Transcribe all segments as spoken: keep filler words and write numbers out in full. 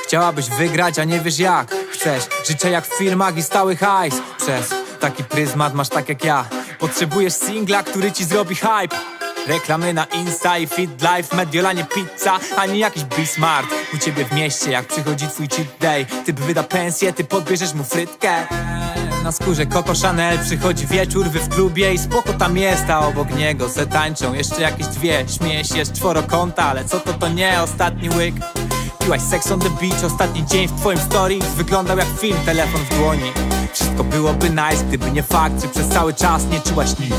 Chciałabyś wygrać, a nie wiesz jak. Chcesz życia jak w filmach i stały hajs. Przez taki pryzmat masz tak jak ja. Potrzebujesz singla, który ci zrobi hype. Reklamy na Insta i Fit Life, Mediolanie pizza, ani jakiś Bismart. U ciebie w mieście, jak przychodzi twój cheat day, typ wyda pensję, ty podbierzesz mu frytkę. Na skórze Coco Chanel, przychodzi wieczór, wy w klubie i spoko tam jest, a obok niego se tańczą jeszcze jakieś dwie. Śmieje się, jest czworokąta, ale co to to nie, ostatni łyk. Piłaś Sex on the Beach, ostatni dzień w twoim stories wyglądał jak film, telefon w dłoni. Wszystko byłoby nice, gdyby nie fakt, że przez cały czas nie czułaś nic.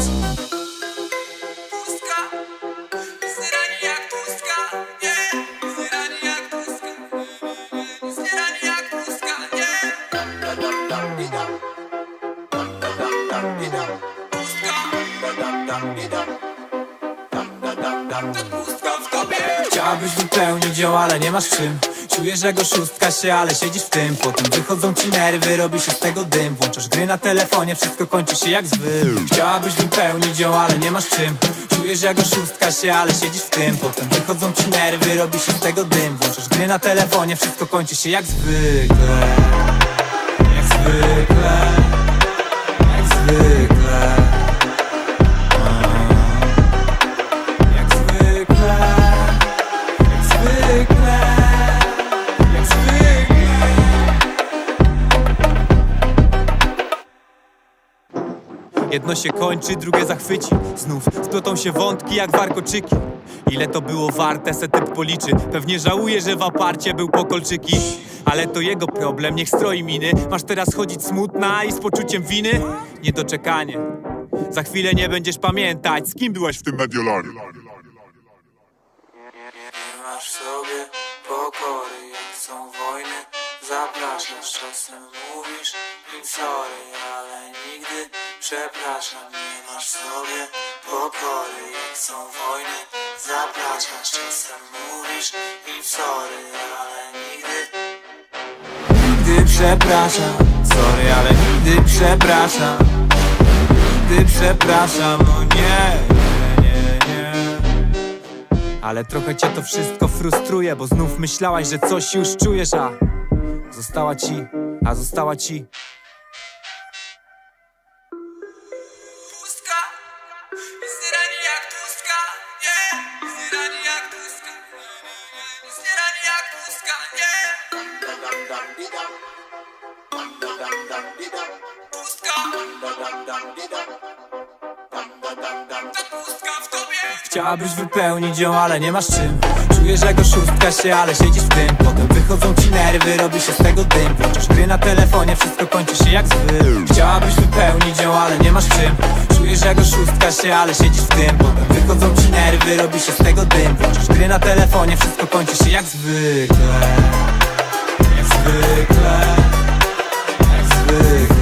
Chciałabyś wypełnić ją, ale nie masz czym. Czujesz jak oszustka się, ale siedzisz w tym. Potem wychodzą ci nerwy, robi się z tego dym. Włączasz gry na telefonie, wszystko kończy się jak zwykle. Chciałabyś wypełnić ją, ale nie masz czym. Czujesz jak oszustka się, ale siedzisz w tym. Potem wychodzą ci nerwy, robi się z tego dym. Włączasz gry na telefonie, wszystko kończy się jak zwykle. Jak zwykle. Jak zwykle. Jedno się kończy, drugie zachwyci. Znów splotą się wątki jak warkoczyki. Ile to było warte, se typ policzy. Pewnie żałuje, że w aparcie był po kolczyki. Ale to jego problem, niech stroi miny. Masz teraz chodzić smutna i z poczuciem winy? Niedoczekanie. Za chwilę nie będziesz pamiętać, z kim byłaś w tym Mediolanie. Nie masz w sobie pokory, jak są wojny. Zapraszasz, czasem mówisz im sorry, ale nigdy przepraszam. Nie masz w sobie pokory, jak są wojny. Zapraszasz, czasem mówisz im sorry, ale nigdy. Nigdy przepraszam, sorry, ale nigdy przepraszam. Nigdy przepraszam, no nie, nie, nie, nie. Ale trochę cię to wszystko frustruje, bo znów myślałaś, że coś już czujesz, a została ci, a została ci pustka. Zrani jak pustka, nie. Zrani jak pustka, zrani jak pustka, nie. Pustka. Ta pustka w tobie. Chciałabyś wypełnić ją, ale nie masz czym. Czujesz jak oszustka się, ale siedzisz w tym. Potem wychodzą ci nerwy, robi się z tego dym. Włączasz gry na telefonie, wszystko kończy się jak zwykle. Chciałabyś wypełnić ją, ale nie masz czym. Czujesz jak oszustka się, ale siedzisz w tym. Potem wychodzą ci nerwy, robi się z tego dym. Włączasz gry na telefonie, wszystko kończy się jak zwykle. Jak zwykle. Jak zwykle.